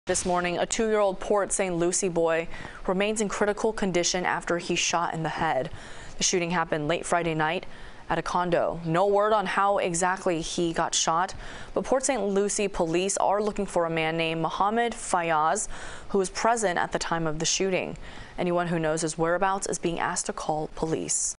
This morning, a 2-year-old Port St. Lucie boy remains in critical condition after he shot in the head. The shooting happened late Friday night at a condo. No word on how exactly he got shot, but Port St. Lucie police are looking for a man named Mohammed Fayaz, who was present at the time of the shooting. Anyone who knows his whereabouts is being asked to call police.